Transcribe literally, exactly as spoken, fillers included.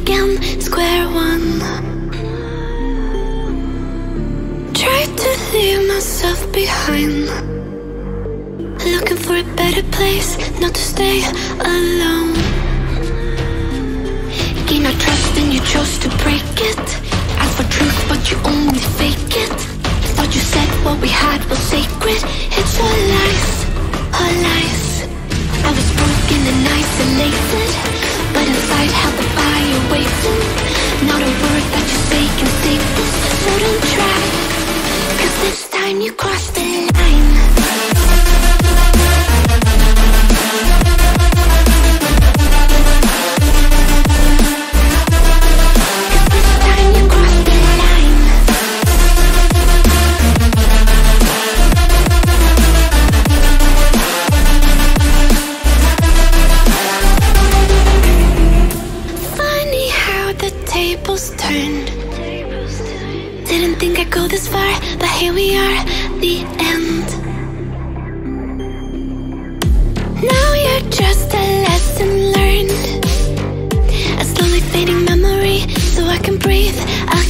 again, square one. Tried to leave myself behind, looking for a better place, not to stay alone. Gain our trust and you chose to break it. Ask for truth but you only fake it. Thought you said what we had was sacred. It's all lies, all lies. I was broken and isolated, but inside held the fire waiting. Not a word that you say can save this, so don't try, cause this time you crossed the line. Turned. Didn't think I'd go this far, but here we are, the end. Now you're just a lesson learned, a slowly fading memory, so I can breathe again.